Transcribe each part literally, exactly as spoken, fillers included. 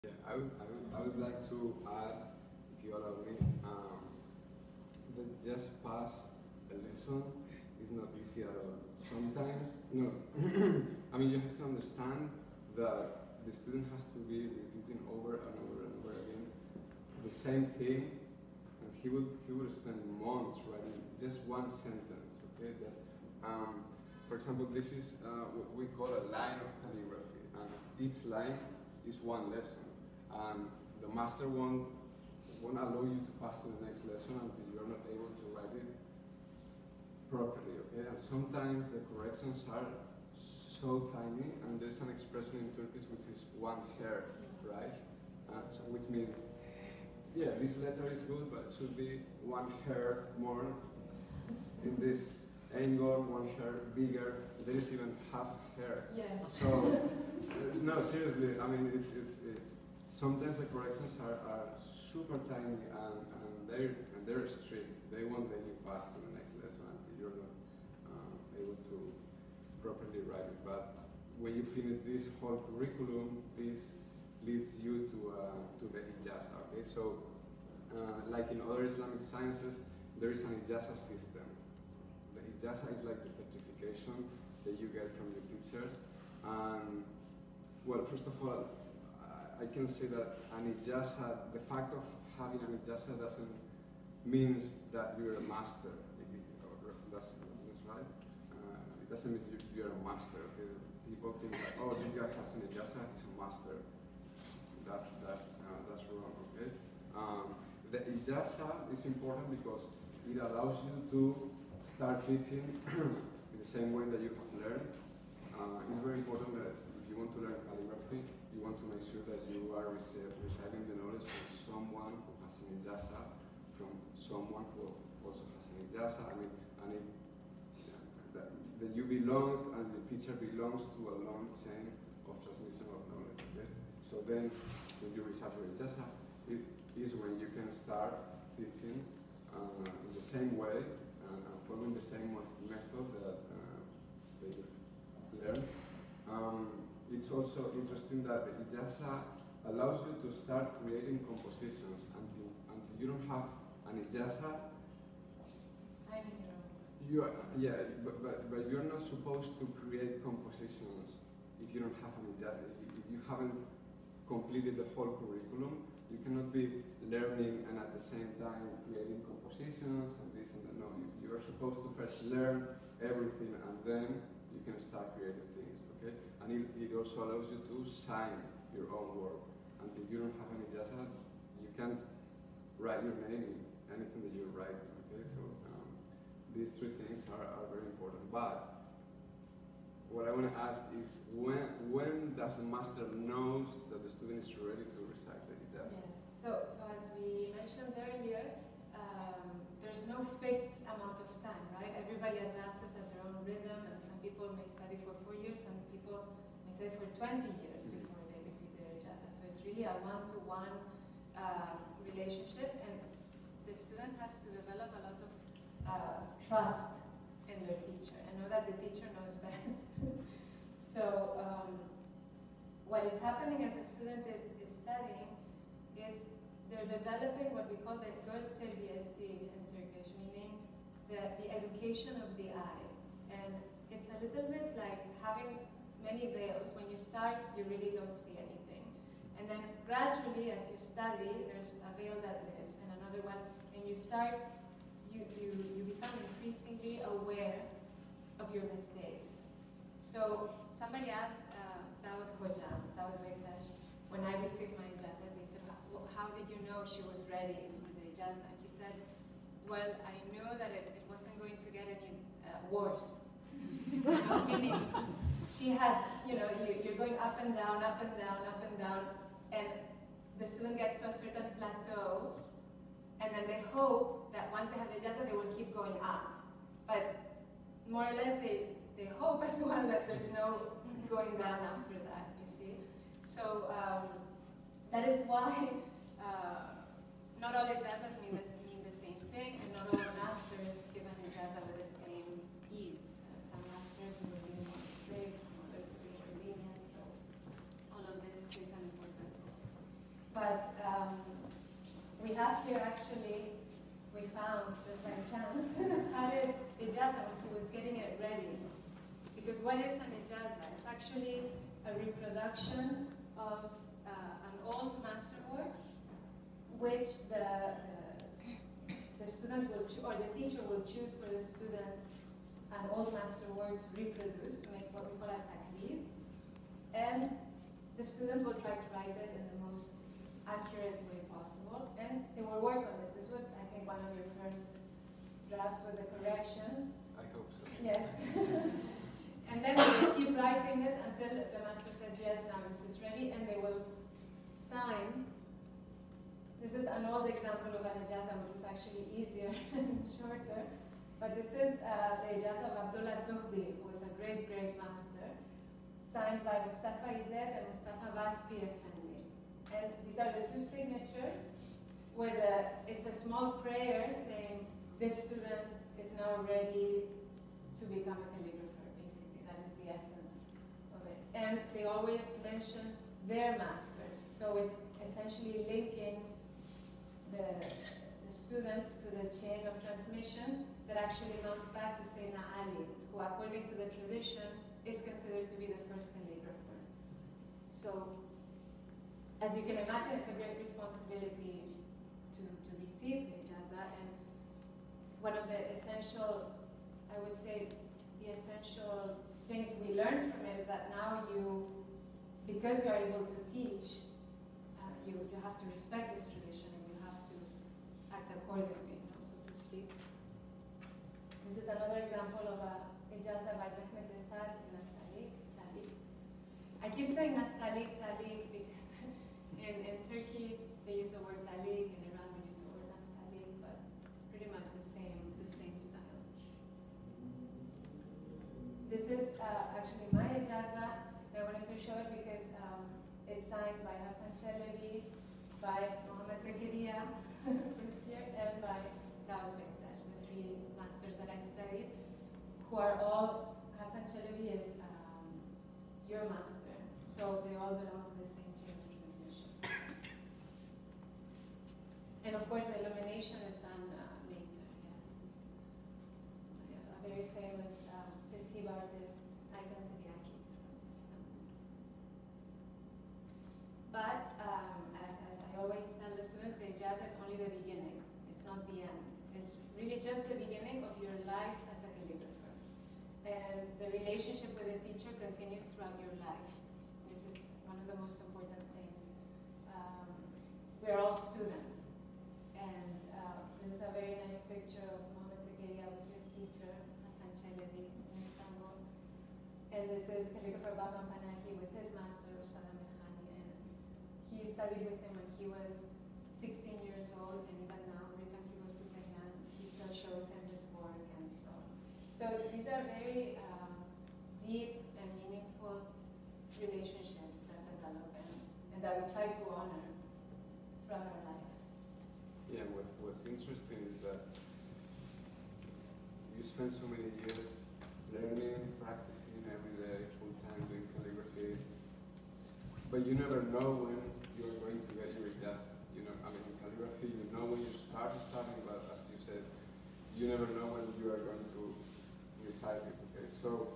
Yeah, I would, I would, I would like to add, if you allow me, um, that just pass a lesson is not easy at all. Sometimes, no, I mean, you have to understand that the student has to be repeating over and over and over again the same thing, and he would he would spend months writing just one sentence. Okay, that's, um, for example, this is uh, what we call a line of calligraphy, and each line is one lesson, and the master won't won't allow you to pass to the next lesson until you're not able to write it properly. Okay, and sometimes the corrections are so tiny, and there's an expression in Turkish which is one hair, right? Uh, so which means, yeah, this letter is good, but it should be one hair more in this angle, one hair bigger. There is even half hair. Yes. So, no, seriously, I mean, it's, it's, it, sometimes the corrections are, are super tiny, and, and, they're, and they're strict. They won't let you pass to the next lesson until you're not um, able to properly write it. But when you finish this whole curriculum, this leads you to, uh, to the Ijaza, okay? So, uh, like in other Islamic sciences, there is an Ijaza system. The Ijaza is like the certification that you get from your teachers. And, well, first of all, I can say that an Ijaza, the fact of having an Ijaza doesn't means that you're a master. That's, that's right. Uh, it doesn't mean you're a master. Okay? People think that, oh, this guy has an Ijaza, he's a master. That's that's uh, that's wrong. Okay. Um, the Ijaza is important because it allows you to start teaching in the same way that you have learned. Uh, it's very important that if you want to learn calligraphy, you want to make sure that you are receiving the knowledge from someone who has an Ijaza, from someone who also has an Ijaza. I mean, and it, yeah, that, that you belong and your teacher belongs to a long chain of transmission of knowledge. Okay? So then, when you receive your Ijaza, it is when you can start teaching uh, in the same way and uh, following the same method that uh, they learn. Um, it's also interesting that the Ijaza allows you to start creating compositions until until you don't have an Ijaza. Signing your own. You are, yeah, but, but but you're not supposed to create compositions if you don't have an Ijaza. If you haven't completed the whole curriculum, you cannot be learning and at the same time creating compositions and this and that. No, you, you are supposed to first learn everything and then you can start creating things, okay? And it, it also allows you to sign your own work. Until you don't have any Ijaza, you can't write your name in anything that you're writing, okay? So um, these three things are, are very important. But what I want to ask is, when when does the master knows that the student is ready to recite the Ijaza? Yes. So, so as we mentioned earlier, um, there's no fixed amount of time, right? Everybody advances at their own rhythm, and some people may study for four years, some people may study for twenty years Mm-hmm. before they receive their Ijaza. So it's really a one-to-one uh, relationship, and the student has to develop a lot of uh, trust in their teacher and know that the teacher knows best. So um, what is happening as a student is, is studying is they're developing what we call the göz terbiyesi in Turkish, meaning the, the education of the eye. And it's a little bit like having many veils. When you start, you really don't see anything. And then gradually, as you study, there's a veil that lives and another one, and you start You, you, you become increasingly aware of your mistakes. So somebody asked uh, Daud Hoja, Daud Bektash, when I received my Ijaza, they said, well, how did you know she was ready for the Ijaza? He said, well, I knew that it, it wasn't going to get any uh, worse. You know, meaning she had, you know, you, you're going up and down, up and down, up and down, and the student gets to a certain plateau, and then they hope that once they have the Ijaza, they will keep going up. But more or less, they, they hope as well that there's no going down after that, you see. So um, that is why uh, not all Ijazas mean the, mean the same thing, and not all masters give an Ijaza with the same ease. Uh, some masters will be more strict, some others will be more lenient, so all of this plays an important role. but um, we have here actually, we found, just by chance, Khalid's Ijaza when he was getting it ready. Because what is an Ijaza? It's actually a reproduction of uh, an old masterwork, which the, the, the student will choose, or the teacher will choose for the student an old masterwork to reproduce, to make what we call a taklid. And the student will try to write it in the most accurate way possible. And they will work on this. This was, I think, one of your first drafts with the corrections. I hope so. Yes. And then they will keep writing this until the master says, yes, now this is ready, and they will sign. This is an old example of an Ijaza, which was actually easier and shorter. But this is uh, the Ijaza of Abdullah Zuhdi, who was a great, great master, signed by Mustafa Izet and Mustafa Basfi Effendi. And these are the two signatures, where the, it's a small prayer saying, this student is now ready to become a calligrapher, basically. That is the essence of it. And they always mention their masters. So it's essentially linking the, the student to the chain of transmission that actually mounts back to Sayyidina Ali, who, according to the tradition, is considered to be the first calligrapher. So, as you can imagine, it's a great responsibility to, to receive the Ijaza, and one of the essential, I would say, the essential things we learn from it is that now you, because you are able to teach, uh, you, you have to respect this tradition and you have to act accordingly, you know, so to speak. This is another example of a Ijaza by Mehmet Esad, Nastalik, Talik. I keep saying Nastalik, Talik because in, in Turkey they use the word Talik, in Iran they use the word Nastalik, but it's pretty much the same, the same style. This is uh, actually my Ijaza. I wanted to show it because um, it's signed by Hassan Chelebi, by Mohamed Zakariya, first year, and by Daoud Bektash, the three masters that I studied, who are all, Hassan Chelebi is um, your master, so they all belong to the same chain of transmission. And of course, the illumination is done uh, later. Yeah, this is yeah, a very famous um, Tesib artist, Aydan Tiryaki from Istanbul. But um, as, as I always tell the students, the Ijaza is only the beginning. It's not the end. It's really just the beginning of your life as a calligrapher. And the relationship with the teacher continues throughout your life. This is one of the most important things. Um, we're all students. And uh, this is a very nice picture of Mohamed Zakariya with his teacher, Hassan Chelebi, in Istanbul. And this is calligrapher Baba Panahi with his master, Salam Khani. And he studied with him when he was sixteen years old, and even now, every time he goes to Tehran, he still shows him his work and so on. So these are very um, deep and meaningful relationships that develop and, and that we try to honor throughout our life. Yeah, what's, what's interesting is that you spend so many years learning, practicing every day, full time doing calligraphy, but you never know when you're going to get your Ijaza. You know, I mean, in calligraphy, you know when you start studying, but as you said, you never know when you are going to recite it. Okay, so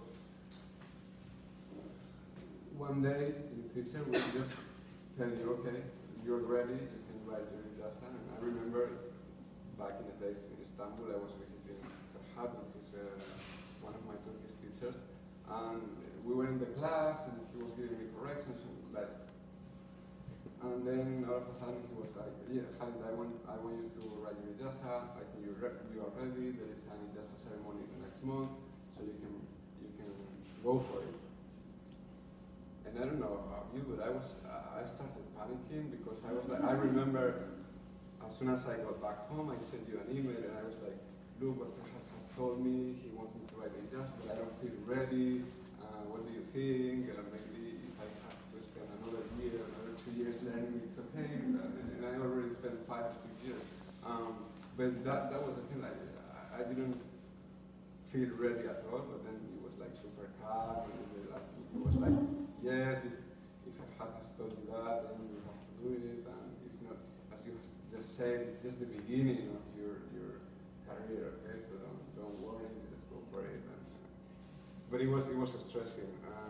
one day the teacher will just tell you, okay, you're ready, you can write your Ijaza. And I remember back in the days in Istanbul, I was visiting Khalid, which is uh, one of my Turkish teachers, and we were in the class, and he was giving me corrections, and like, and then all of a sudden he was like, yeah, Khalid, I want, I want you to write your Ijaza. I think you, re you are ready. There is an Ijaza ceremony the next month, so you can, you can go for it. And I don't know about you, but I was, uh, I started panicking because I was like, I remember as soon as I got back home, I sent you an email, and I was like, look what Khalid has told me. He wants me to write Ijaza, but I don't feel ready. Uh, what do you think? Uh, maybe if I have to spend another year, another two years learning, it's okay. And, and I already spent five or six years. Um, but that, that was the thing. Like, I, I didn't feel ready at all. But then it was like super calm, and it was like, yes, if if Khalid has told you that, then you have to do it. And just saying it's just the beginning of your your career, okay? So don't don't worry, just go for it. And, but it was it was stressing. Uh,